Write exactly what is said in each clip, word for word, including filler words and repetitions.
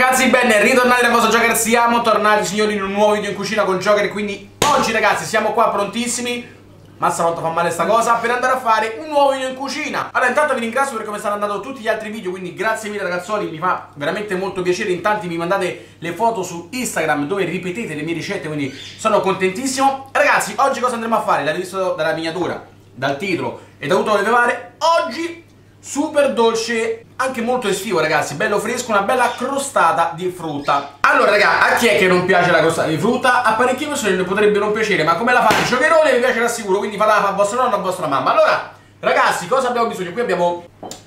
ragazzi, bene, ritornati nel vostro Joker. Siamo tornati, signori, in un nuovo video in cucina con Joker. Quindi oggi, ragazzi, siamo qua prontissimi. Mazza quanto fa male sta cosa, per andare a fare un nuovo video in cucina. Allora, intanto vi ringrazio per come stanno andando tutti gli altri video, quindi grazie mille ragazzoli, mi fa veramente molto piacere. In tanti mi mandate le foto su Instagram dove ripetete le mie ricette, quindi sono contentissimo. Ragazzi, oggi cosa andremo a fare? L'avete visto dalla miniatura, dal titolo e da tutto quello che dovete fare. Oggi super dolce, anche molto estivo, ragazzi, bello fresco, una bella crostata di frutta. Allora, raga, a chi è che non piace la crostata di frutta? A parecchie persone ne potrebbe non piacere, ma come la fate? Giocherone vi piace, l'assicuro, quindi fatela a vostro nonno, a vostra mamma. Allora, ragazzi, cosa abbiamo bisogno? Qui abbiamo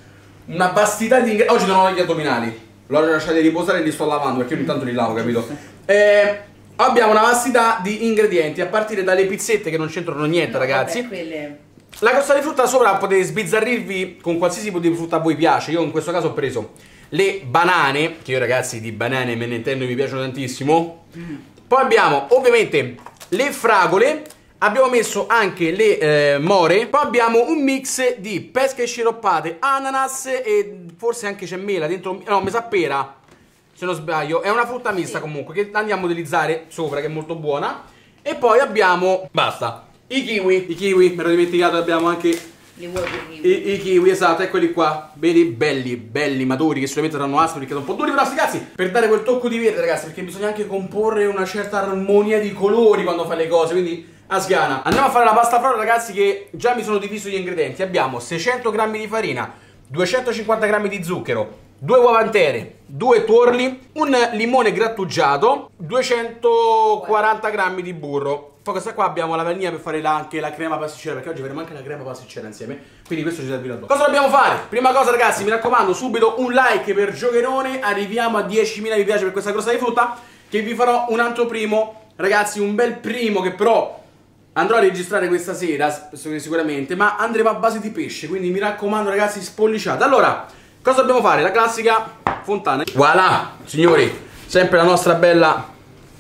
una vastità di ingredienti. Oggi non ho gli addominali, l'ho lasciati riposare e li sto lavando, perché io ogni tanto li lavo, capito? Eh, abbiamo una vastità di ingredienti, a partire dalle pizzette che non c'entrano niente, no, ragazzi. Vabbè, quelle... La crostata di frutta sopra potete sbizzarrirvi con qualsiasi tipo di frutta a voi piace. Io in questo caso ho preso le banane, che io, ragazzi, di banane me ne intendo, mi piacciono tantissimo. Mm. Poi abbiamo ovviamente le fragole, abbiamo messo anche le eh, more. Poi abbiamo un mix di pesche sciroppate, ananas e forse anche c'è mela dentro. No, mi sa pera, se non sbaglio. È una frutta mista, sì, comunque, che andiamo a utilizzare sopra, che è molto buona. E poi abbiamo, basta, i kiwi, i kiwi, me l'ho dimenticato, abbiamo anche i, i kiwi, esatto, eccoli qua, vedi, belli, belli, maturi, che sicuramente saranno aspri perché sono un po' duri, però sti cazzi, per dare quel tocco di verde, ragazzi, perché bisogna anche comporre una certa armonia di colori quando fai le cose, quindi a sgana. Andiamo a fare la pasta frolla, ragazzi, che già mi sono diviso gli ingredienti. Abbiamo seicento grammi di farina, duecentocinquanta grammi di zucchero, due uova intere, due tuorli, un limone grattugiato, duecentoquaranta grammi di burro. Poi questa qua abbiamo la vaniglia per fare la, anche la crema pasticcera, perché oggi faremo anche la crema pasticcera insieme, quindi questo ci servirà dopo. Cosa dobbiamo fare? Prima cosa, ragazzi, mi raccomando, subito un like per Giocherone. Arriviamo a diecimila mi piace per questa crostata di frutta, che vi farò un altro primo, ragazzi, un bel primo che però andrò a registrare questa sera sicuramente, ma andremo a base di pesce, quindi mi raccomando, ragazzi, spolliciate. Allora, cosa dobbiamo fare? La classica fontana. Voilà, signori, sempre la nostra bella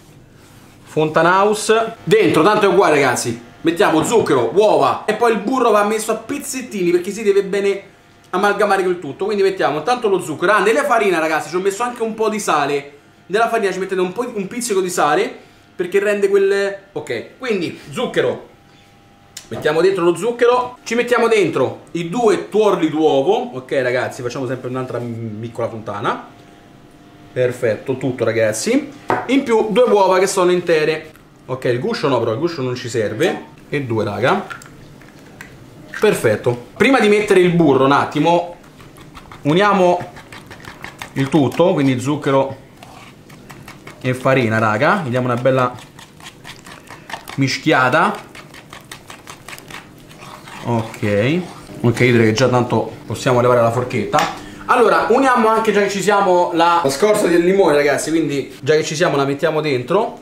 Fontanhouse. Dentro, tanto è uguale, ragazzi, mettiamo zucchero, uova e poi il burro va messo a pezzettini perché si deve bene amalgamare col tutto. Quindi mettiamo tanto lo zucchero. Ah, nella farina, ragazzi, ci ho messo anche un po' di sale. Nella farina ci mettete un, po', un pizzico di sale perché rende quel... Ok, quindi zucchero, mettiamo dentro lo zucchero, ci mettiamo dentro i due tuorli d'uovo. Ok, ragazzi, facciamo sempre un'altra piccola fontana. Perfetto, tutto, ragazzi. In più due uova che sono intere. Ok, il guscio no, però il guscio non ci serve. E due, raga. Perfetto. Prima di mettere il burro, un attimo, uniamo il tutto, quindi zucchero e farina, raga. Gli diamo una bella mischiata. Ok. Ok, direi che già tanto possiamo levare la forchetta. Allora, uniamo anche, già che ci siamo, la, la scorza del limone, ragazzi, quindi già che ci siamo la mettiamo dentro.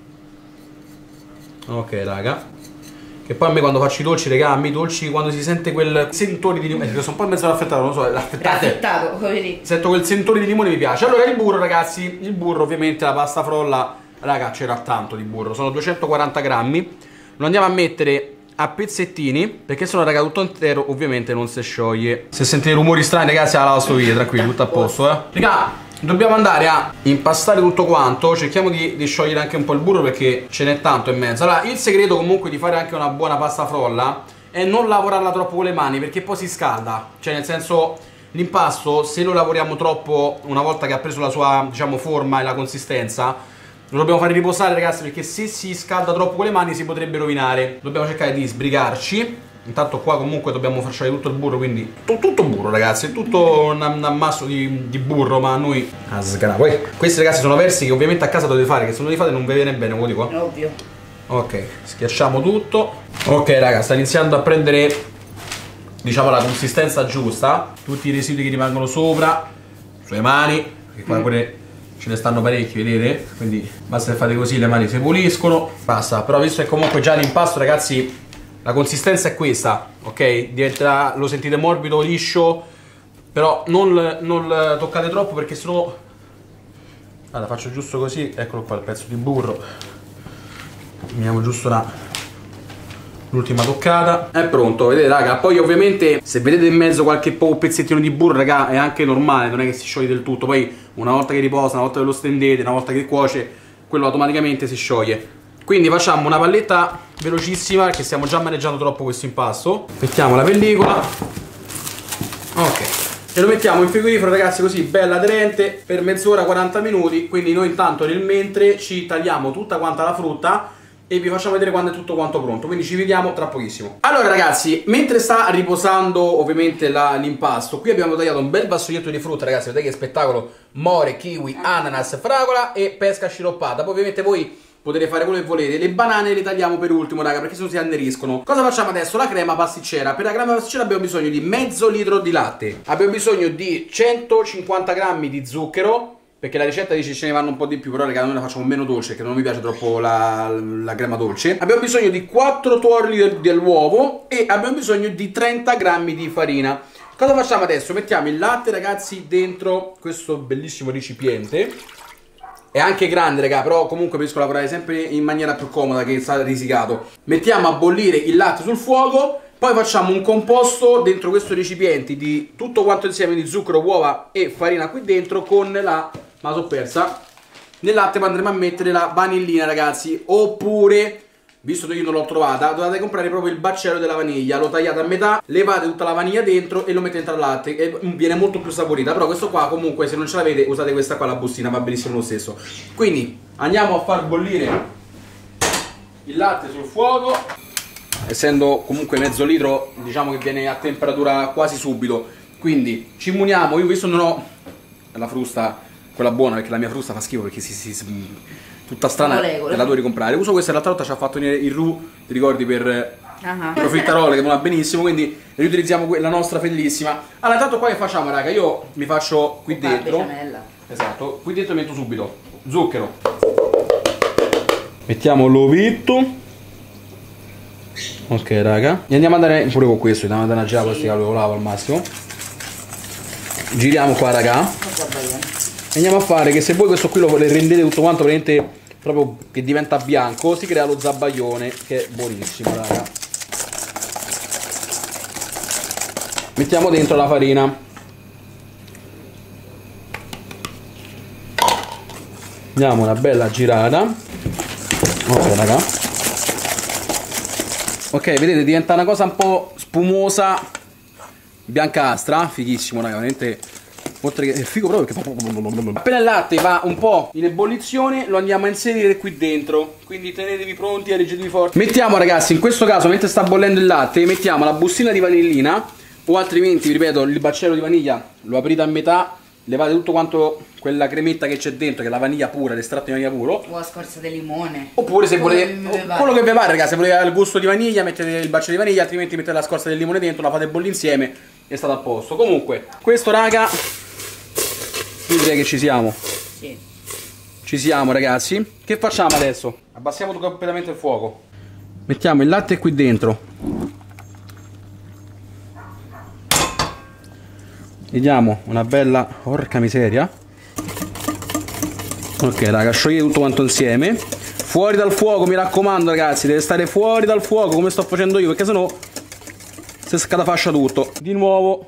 Ok, raga. Che poi a me quando faccio i dolci, raga, a me i dolci, quando si sente quel sentore di limone, sono un po' mezzo raffrettato, non so, raffrettato, come vedi. Sento quel sentore di limone, mi piace. Allora, il burro, ragazzi, il burro, ovviamente, la pasta frolla, raga, c'era tanto di burro, sono duecentoquaranta grammi. Lo andiamo a mettere a pezzettini, perché sennò, raga, tutto intero ovviamente non si scioglie. Se sentite rumori strani, ragazzi, la lavastoviglie, tranquilli, tutto a posto, eh. Raga, dobbiamo andare a impastare tutto quanto. Cerchiamo di, di sciogliere anche un po' il burro perché ce n'è tanto in mezzo. Allora, il segreto comunque di fare anche una buona pasta frolla è non lavorarla troppo con le mani, perché poi si scalda. Cioè, nel senso, l'impasto, se lo lavoriamo troppo, una volta che ha preso la sua, diciamo, forma e la consistenza, lo dobbiamo fare riposare, ragazzi, perché se si scalda troppo con le mani si potrebbe rovinare. Dobbiamo cercare di sbrigarci. Intanto qua comunque dobbiamo far sciogliere tutto il burro, quindi tutto burro, ragazzi, è tutto un, un ammasso di, di burro, ma a noi a sgranare. Poi questi, ragazzi, sono versi che ovviamente a casa dovete fare, che se non li fate non vi viene bene, come dico. Ovvio. Ok, schiacciamo tutto. Ok, raga, sta iniziando a prendere, diciamo, la consistenza giusta. Tutti i residui che rimangono sopra, sulle mani, che qua mm. pure ce ne stanno parecchi, vedete? Quindi basta che fate così, le mani si puliscono. Basta, però visto che comunque già l'impasto, ragazzi, la consistenza è questa, ok? Diventerà, lo sentite morbido, liscio, però non, non toccate troppo perché sennò... Allora, faccio giusto così, eccolo qua il pezzo di burro. Mettiamo giusto una, l'ultima toccata. È pronto, vedete raga. Poi ovviamente se vedete in mezzo qualche po' pezzettino di burro, raga, è anche normale, non è che si scioglie del tutto. Poi una volta che riposa, una volta che lo stendete, una volta che cuoce, quello automaticamente si scioglie. Quindi facciamo una palletta velocissima perché stiamo già maneggiando troppo questo impasto. Mettiamo la pellicola. Ok. E lo mettiamo in frigorifero, ragazzi, così bella aderente per mezz'ora, quaranta minuti. Quindi noi intanto nel mentre ci tagliamo tutta quanta la frutta e vi facciamo vedere quando è tutto quanto pronto. Quindi ci vediamo tra pochissimo. Allora ragazzi, mentre sta riposando ovviamente l'impasto, qui abbiamo tagliato un bel vassoietto di frutta, ragazzi. Vedete che spettacolo. More, kiwi, ananas, fragola e pesca sciroppata. Poi ovviamente voi potete fare quello che volete. Le banane le tagliamo per ultimo, raga, perché se no si anneriscono. Cosa facciamo adesso? La crema pasticcera. Per la crema pasticcera abbiamo bisogno di mezzo litro di latte. Abbiamo bisogno di centocinquanta grammi di zucchero, perché la ricetta dice ce ne vanno un po' di più, però raga noi la facciamo meno dolce, perché non mi piace troppo la, la crema dolce. Abbiamo bisogno di quattro tuorli del, dell'uovo e abbiamo bisogno di trenta grammi di farina. Cosa facciamo adesso? Mettiamo il latte, ragazzi, dentro questo bellissimo recipiente. È anche grande, raga, però comunque riesco a lavorare sempre in maniera più comoda che sta risicato. Mettiamo a bollire il latte sul fuoco, poi facciamo un composto dentro questo recipiente di tutto quanto insieme di zucchero, uova e farina qui dentro con la... ma l'ho persa. Nel latte poi andremo a mettere la vanillina, ragazzi, oppure, visto che io non l'ho trovata, dovete comprare proprio il baccello della vaniglia. Lo tagliate a metà, levate tutta la vaniglia dentro e lo mettete al latte e viene molto più saporita. Però questo qua comunque se non ce l'avete usate questa qua, la bustina, va benissimo lo stesso. Quindi andiamo a far bollire il latte sul fuoco. Essendo comunque mezzo litro, diciamo che viene a temperatura quasi subito. Quindi ci muniamo. Io questo non ho la frusta, quella buona, perché la mia frusta fa schifo, perché si... si, si tutta strana, te la devo ricomprare. Uso questa, l'altra volta ci ha fatto venire il roux, ti ricordi, per uh-huh. profiterole, che non va benissimo, quindi riutilizziamo la nostra bellissima. Allora intanto qua che facciamo, raga? Io mi faccio qui dentro, esatto, qui dentro metto subito zucchero, mettiamo l'ovetto, ok raga, e andiamo ad andare pure con questo, andiamo ad andare a girare questi cavoli, lo lavo al massimo. Giriamo qua, raga. Andiamo a fare che se voi questo qui lo rendete tutto quanto praticamente proprio che diventa bianco, si crea lo zabbaglione, che è buonissimo, raga. Mettiamo dentro la farina. Diamo una bella girata. Ok, raga. Ok, vedete, diventa una cosa un po' spumosa, biancastra, fighissimo, raga, veramente. Oltre che è figo proprio perché appena il latte va un po' in ebollizione lo andiamo a inserire qui dentro. Quindi tenetevi pronti e reggetevi forti. Mettiamo, ragazzi, in questo caso mentre sta bollendo il latte, mettiamo la bustina di vanillina, o altrimenti, vi ripeto, il baccello di vaniglia lo aprite a metà, levate tutto quanto quella cremetta che c'è dentro, che è la vaniglia pura, l'estratto di vaniglia puro, o la scorza di limone, oppure se volete quello che vi pare, ragazzi. Se volete il gusto di vaniglia mettete il baccello di vaniglia, altrimenti mettete la scorza del limone dentro, la fate bollire insieme e state a posto. Comunque questo, raga, io direi che ci siamo. Sì. Ci siamo, ragazzi. Che facciamo adesso? Abbassiamo completamente il fuoco. Mettiamo il latte qui dentro. Gli diamo una bella... porca miseria. Ok, raga, sciogliete tutto quanto insieme. Fuori dal fuoco, mi raccomando, ragazzi. Deve stare fuori dal fuoco, come sto facendo io, perché sennò si scatafascia tutto. Di nuovo.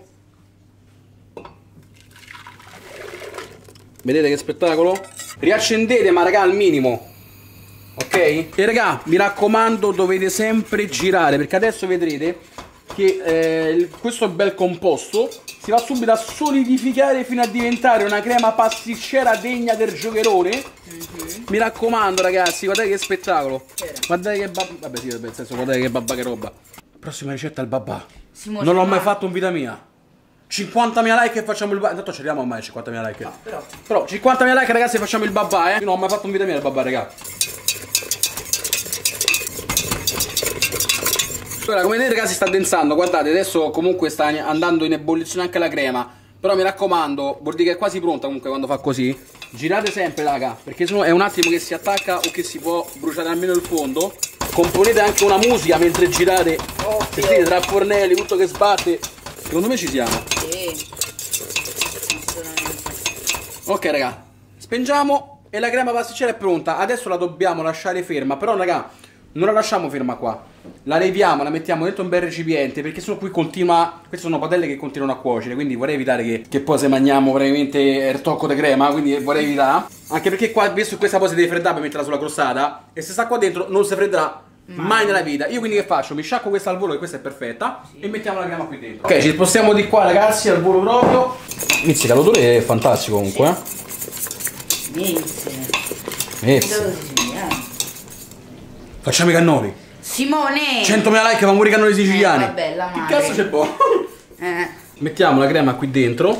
Vedete che spettacolo? Riaccendete, ma raga, al minimo. Ok? E raga, mi raccomando, dovete sempre girare, perché adesso vedrete che eh, questo bel composto si va subito a solidificare fino a diventare una crema pasticcera degna del giocherone. Mm-hmm. Mi raccomando, ragazzi, guardate che spettacolo. C'era. Guardate che babà. Vabbè, sì, nel senso, guardate che babà, che roba. Prossima ricetta al babà. Non l'ho mai fatto in vita mia. cinquantamila like e facciamo il babà. Intanto ci arriviamo ormai a cinquantamila like. No, però. Però cinquantamila like, ragazzi, e facciamo il babà, eh. Io non ho mai fatto in vita mia il babà, raga. Allora, come vedete, ragazzi, sta addensando. Guardate, adesso comunque sta andando in ebollizione anche la crema. Però mi raccomando, vuol dire che è quasi pronta comunque quando fa così. Girate sempre, raga, perché sennò è un attimo che si attacca o che si può bruciare almeno il fondo. Componete anche una musica mentre girate. Oh, sentite, tra fornelli, tutto che sbatte. Secondo me ci siamo. Sì. Ok, raga, spengiamo e la crema pasticcera è pronta. Adesso la dobbiamo lasciare ferma. Però, raga, non la lasciamo ferma qua, la leviamo, la mettiamo dentro un bel recipiente, perché sennò qui continua, queste sono padelle che continuano a cuocere, quindi vorrei evitare che, che poi se mangiamo veramente il tocco di crema, quindi vorrei evitare, anche perché qua, visto che questa poi si deve freddare per metterla sulla crostata, e se sta qua dentro non si fredderà mai nella vita. Io quindi che faccio? Mi sciacquo questa al volo, che questa è perfetta, sì. E mettiamo la crema qui dentro. Ok, ci spostiamo di qua ragazzi, al volo proprio. Inizia, l'odore è fantastico comunque, eh. Inizia. Facciamo i cannoli. Simone! centomila like, facciamo i cannoli siciliani. Eh, vabbè, la che madre. cazzo c'è poi? Eh. Mettiamo la crema qui dentro.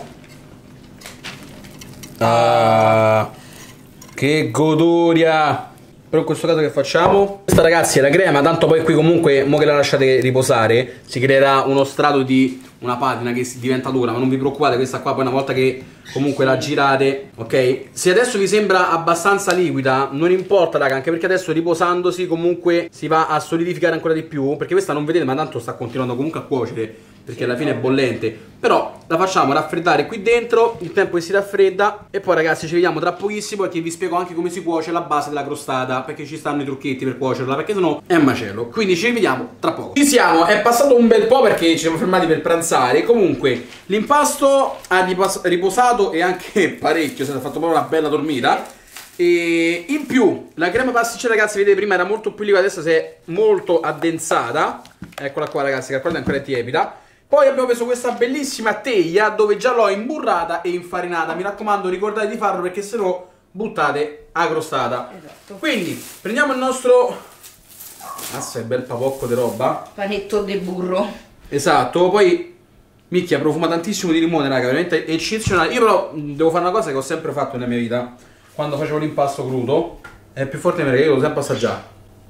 Ah, che goduria! Però in questo caso che facciamo? Questa ragazzi è la crema, tanto poi qui comunque, mo che la lasciate riposare, si creerà uno strato di una patina che si diventa dura, ma non vi preoccupate, questa qua poi una volta che comunque la girate, ok? Se adesso vi sembra abbastanza liquida, non importa raga, anche perché adesso riposandosi comunque si va a solidificare ancora di più, perché questa non vedete ma tanto sta continuando comunque a cuocere, perché alla fine è bollente. Però la facciamo raffreddare qui dentro, il tempo che si raffredda, e poi ragazzi ci vediamo tra pochissimo, perché vi spiego anche come si cuoce la base della crostata, perché ci stanno i trucchetti per cuocerla, perché sennò è un macello. Quindi ci rivediamo tra poco. Ci siamo, è passato un bel po' perché ci siamo fermati per pranzare. Comunque l'impasto ha riposato e anche parecchio, si è fatto proprio una bella dormita. E in più la crema pasticcera ragazzi, vedete prima era molto più liquida, adesso si è molto addensata. Eccola qua ragazzi, che ancora è tiepida. Poi abbiamo preso questa bellissima teglia dove già l'ho imburrata e infarinata. Mi raccomando, ricordate di farlo perché sennò buttate a crostata. Esatto. Quindi prendiamo il nostro, mazza, è bel papocco di roba, panetto di burro. Esatto. Poi micchia, profuma tantissimo di limone raga, veramente eccezionale. Io però devo fare una cosa che ho sempre fatto nella mia vita, quando facevo l'impasto crudo, è più forte perché io lo devo sempre assaggiare.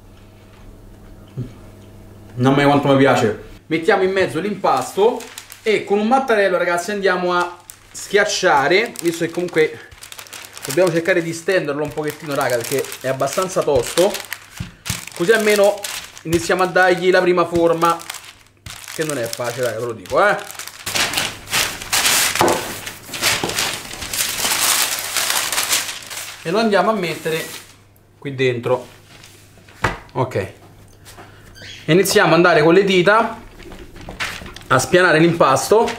Non mai quanto mi piace. Mettiamo in mezzo l'impasto e con un mattarello ragazzi andiamo a schiacciare, visto che comunque dobbiamo cercare di stenderlo un pochettino raga, perché è abbastanza tosto, così almeno iniziamo a dargli la prima forma, che non è facile raga, ve lo dico, eh. E lo andiamo a mettere qui dentro. Ok, iniziamo ad andare con le dita a spianare l'impasto.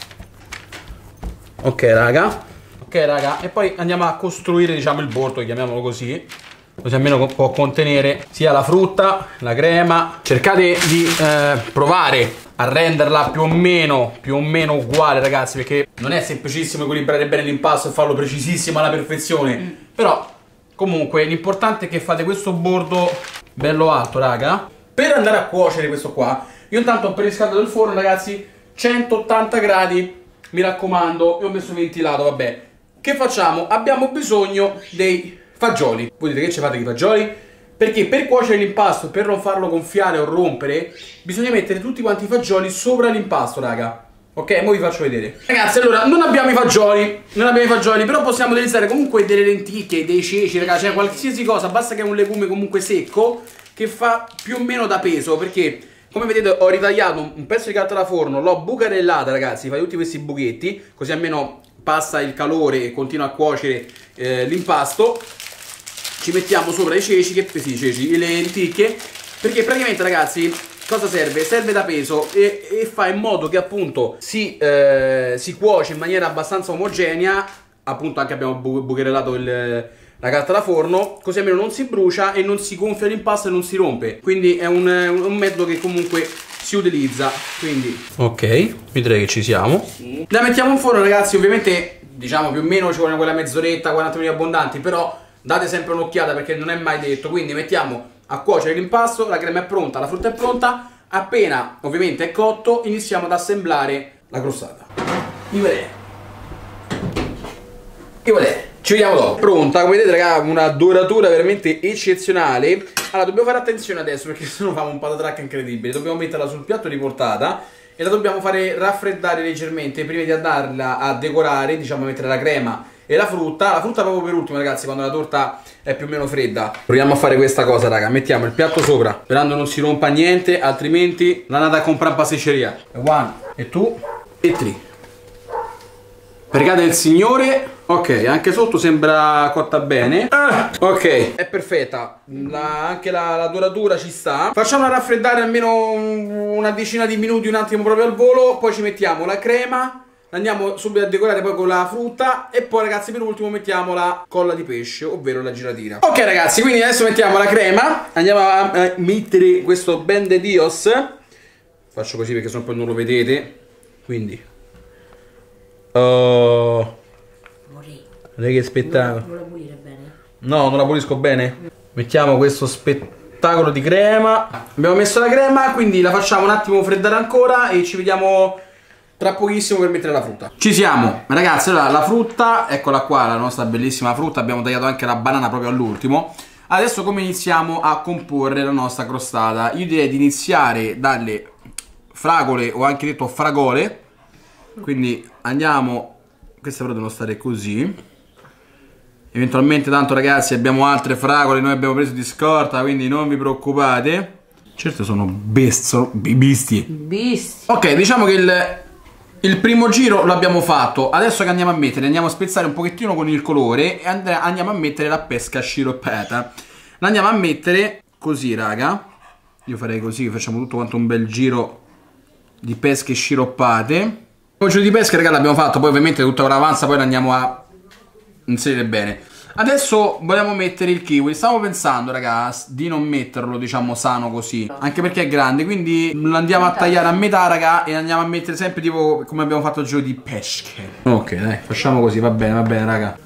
Ok raga, ok raga, e poi andiamo a costruire diciamo il bordo, chiamiamolo così, così almeno può contenere sia la frutta, la crema. Cercate di eh, provare a renderla più o meno più o meno uguale ragazzi, perché non è semplicissimo equilibrare bene l'impasto e farlo precisissimo alla perfezione, mm. Però comunque l'importante è che fate questo bordo bello alto raga. Per andare a cuocere questo qua, io intanto ho preriscaldato il forno ragazzi, centottanta gradi, mi raccomando, e ho messo ventilato, vabbè. Che facciamo? Abbiamo bisogno dei fagioli. Voi dite che ci fate con i fagioli? Perché per cuocere l'impasto, per non farlo gonfiare o rompere, bisogna mettere tutti quanti i fagioli sopra l'impasto raga. Ok, ora vi faccio vedere. Ragazzi, allora, non abbiamo i fagioli, non abbiamo i fagioli, però possiamo utilizzare comunque delle lenticchie, dei ceci, ragazzi, cioè qualsiasi cosa, basta che è un legume comunque secco, che fa più o meno da peso, perché come vedete ho ritagliato un pezzo di carta da forno, l'ho bucarellata ragazzi, fai tutti questi buchetti, così almeno passa il calore e continua a cuocere eh, l'impasto. Ci mettiamo sopra i ceci, che sì, i ceci, le lenticchie, perché praticamente ragazzi cosa serve? Serve da peso e, e fa in modo che appunto si, eh, si cuoce in maniera abbastanza omogenea, appunto anche abbiamo bu bucherellato il... la carta da forno, così almeno non si brucia e non si gonfia l'impasto e non si rompe. Quindi è un, un metodo che comunque si utilizza. Quindi ok, direi che ci siamo. Sì. La mettiamo in forno ragazzi, ovviamente diciamo più o meno ci vuole quella mezz'oretta, quaranta minuti abbondanti, però date sempre un'occhiata perché non è mai detto. Quindi mettiamo a cuocere l'impasto, la crema è pronta, la frutta è pronta. Appena ovviamente è cotto iniziamo ad assemblare la crostata. Io vedete. Io vedete. Ci vediamo dopo. Pronta, come vedete raga, una doratura veramente eccezionale. Allora dobbiamo fare attenzione adesso perché sennò facciamo un patatrack incredibile. Dobbiamo metterla sul piatto di portata e la dobbiamo fare raffreddare leggermente prima di andarla a decorare, diciamo mettere la crema e la frutta. La frutta proprio per ultimo ragazzi, quando la torta è più o meno fredda. Proviamo a fare questa cosa raga, mettiamo il piatto sopra sperando non si rompa niente, altrimenti l'andate a comprare in pasticceria. One, e tu, e tre. Pregate il Signore. Ok, anche sotto sembra cotta bene. ah, Ok, è perfetta. la, Anche la, la doratura ci sta. Facciamola raffreddare almeno una decina di minuti, un attimo proprio al volo. Poi ci mettiamo la crema, andiamo subito a decorare poi con la frutta. E poi ragazzi per ultimo mettiamo la colla di pesce, ovvero la gelatina. Ok ragazzi, quindi adesso mettiamo la crema. Andiamo a, a mettere questo Ben de Dios. Faccio così perché sennò poi non lo vedete. Quindi oh, guarda che spettacolo. Non la pulire bene? No, non la pulisco bene. Mettiamo questo spettacolo di crema. Abbiamo messo la crema, quindi la facciamo un attimo freddare ancora e ci vediamo tra pochissimo per mettere la frutta. Ci siamo, ragazzi. Allora, la frutta, eccola qua, la nostra bellissima frutta. Abbiamo tagliato anche la banana proprio all'ultimo. Adesso come iniziamo a comporre la nostra crostata? Io direi di iniziare dalle fragole, o anche detto fragole. Quindi andiamo, queste però devono stare così. Eventualmente tanto ragazzi abbiamo altre fragole, noi abbiamo preso di scorta, quindi non vi preoccupate. Certo sono besto, bisti. Bisti. Ok, diciamo che il, il primo giro l'abbiamo fatto. Adesso che andiamo a mettere, andiamo a spezzare un pochettino con il colore e and andiamo a mettere la pesca sciroppata. La andiamo a mettere così raga. Io farei così, facciamo tutto quanto un bel giro di pesche sciroppate. Il giro di pesca raga l'abbiamo fatto, poi ovviamente tutta ora avanza poi la andiamo a inserire bene. Adesso vogliamo mettere il kiwi. Stavo pensando ragazzi di non metterlo diciamo sano così, anche perché è grande, quindi lo andiamo a tagliare a metà raga e andiamo a mettere sempre tipo come abbiamo fatto il giro di pesche. Ok dai, facciamo così, va bene, va bene raga.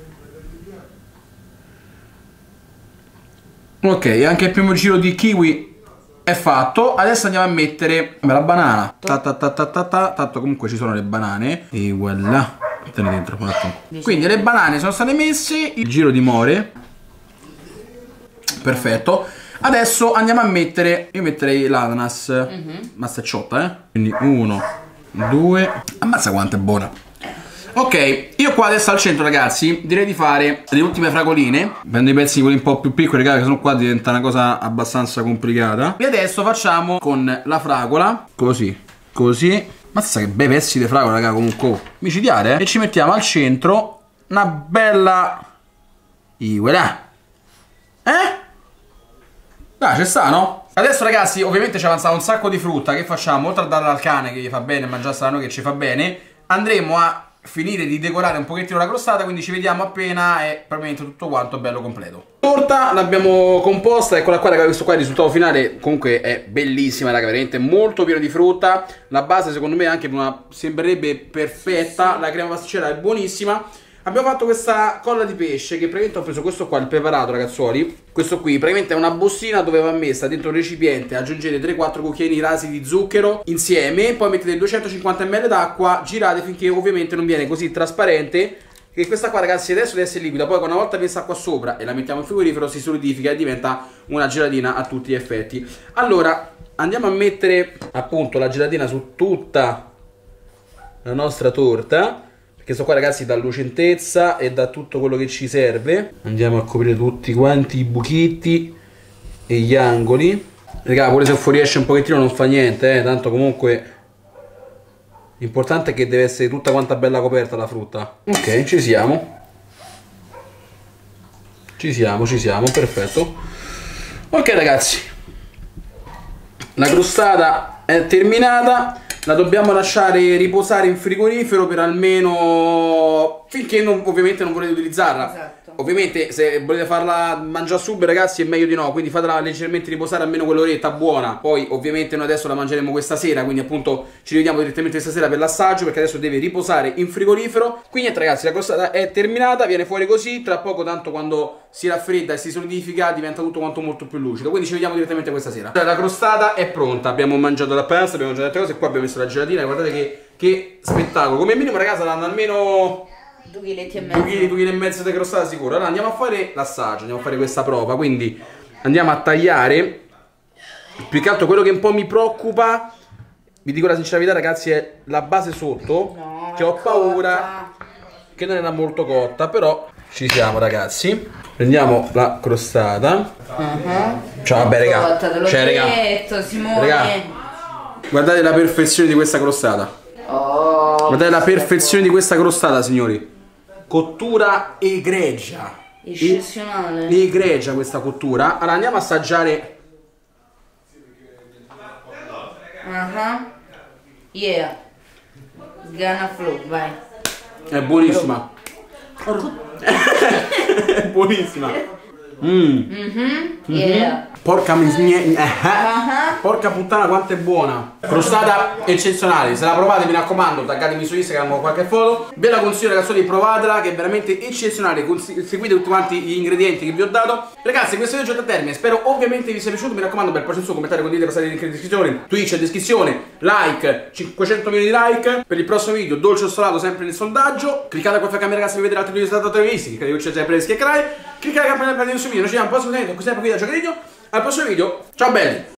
Ok, anche il primo giro di kiwi è fatto. Adesso andiamo a mettere la banana. Ta ta ta ta ta ta. Tanto comunque ci sono le banane. E voilà. Tieni dentro, quindi le banane sono state messe, il giro di more, perfetto. Adesso andiamo a mettere, io metterei l'ananas, mm-hmm. Massa ciotta, eh? Quindi uno, due, ammazza quanto è buona. Ok, io qua adesso al centro ragazzi direi di fare le ultime fragoline. Prendo i pezzi quelli un po' più piccoli raga, che sennò qua diventa una cosa abbastanza complicata. E adesso facciamo con la fragola, così, così. Mazza che bei pezzi di fragola raga, comunque micidiale, eh? E ci mettiamo al centro una bella voilà. Eh? Dai, c'è sta, no? Adesso ragazzi ovviamente ci avanza un sacco di frutta. Che facciamo? Oltre a darla al cane che gli fa bene, mangiarsela noi che ci fa bene, andremo a finire di decorare un pochettino la crostata. Quindi ci vediamo appena è probabilmente tutto quanto bello completo. Torta l'abbiamo composta, eccola qua raga, questo qua è il risultato finale. Comunque è bellissima raga, veramente molto pieno di frutta. La base secondo me anche una, sembrerebbe perfetta. La crema pasticcera è buonissima. Abbiamo fatto questa colla di pesce che praticamente ho preso questo qua, il preparato ragazzuoli. Questo qui praticamente è una bustina dove va messa dentro un recipiente. Aggiungete tre quattro cucchiaini rasi di zucchero insieme. Poi mettete duecentocinquanta millilitri d'acqua. Girate finché ovviamente non viene così trasparente. Che questa qua ragazzi adesso deve essere liquida. Poi una volta messa qua sopra e la mettiamo in frigorifero si solidifica e diventa una gelatina a tutti gli effetti. Allora andiamo a mettere appunto la gelatina su tutta la nostra torta. Questo qua ragazzi dà lucentezza e dà tutto quello che ci serve. Andiamo a coprire tutti quanti i buchetti e gli angoli. Raga, pure se fuoriesce un pochettino non fa niente, eh. Tanto comunque l'importante è che deve essere tutta quanta bella coperta la frutta. Ok, ci siamo. Ci siamo, ci siamo, perfetto. Ok ragazzi, la crostata è terminata. La dobbiamo lasciare riposare in frigorifero per almeno finché non, ovviamente non volete utilizzarla. Esatto. Ovviamente se volete farla mangiare subito ragazzi è meglio di no, quindi fatela leggermente riposare almeno quell'oretta buona. Poi ovviamente noi adesso la mangeremo questa sera, quindi appunto ci rivediamo direttamente stasera per l'assaggio, perché adesso deve riposare in frigorifero. Quindi niente ragazzi, la crostata è terminata, viene fuori così, tra poco tanto quando si raffredda e si solidifica diventa tutto quanto molto più lucido, quindi ci vediamo direttamente questa sera. La crostata è pronta, abbiamo mangiato la pasta, abbiamo mangiato altre cose e qua abbiamo messo la gelatina, guardate che, che spettacolo. Come minimo ragazzi saranno almeno due chili e mezzo. due chili e mezzo di crostata sicuro. Allora andiamo a fare l'assaggio, andiamo a fare questa prova, quindi andiamo a tagliare. Più che altro quello che un po' mi preoccupa, vi dico la sincerità ragazzi, è la base sotto, no, che ho paura cotta. Che non era molto cotta, però ci siamo ragazzi. Prendiamo la crostata. Uh-huh. Ciao, vabbè raga, te l'ho cioè, detto, Simone. Raga, guardate la perfezione di questa crostata. Oh. Guardate la perfezione di questa crostata, signori. Cottura egregia. Eccezionale. Egregia questa cottura. Allora andiamo a assaggiare. Uh-huh. Yeah. Gonna flow, vai. È buonissima. È buonissima. Mm. Mm-hmm. Yeah. Porca miseria. Uh-huh. Porca puttana quanto è buona. Crostata eccezionale. Se la provate mi raccomando, taggatemi su Instagram o qualche foto. Ve la consiglio ragazzi, provatela, che è veramente eccezionale. Consi seguite tutti quanti gli ingredienti che vi ho dato. Ragazzi, questo video è giunto a termine. Spero ovviamente vi sia piaciuto. Mi raccomando, per il prossimo commentare, condividere, passare il link in descrizione. Twitch in descrizione. Like, cinquecento milioni di like. Per il prossimo video, dolce o salato sempre nel sondaggio. Cliccate qua camera ragazzi per vedere altri video stati visti. Cliccate qui c'è sempre le schiaccherai. Cliccate la campanella per vedere il video. Noi ci vediamo al prossimo video. Così è qui da Giocherino. Al prossimo video. Ciao belli.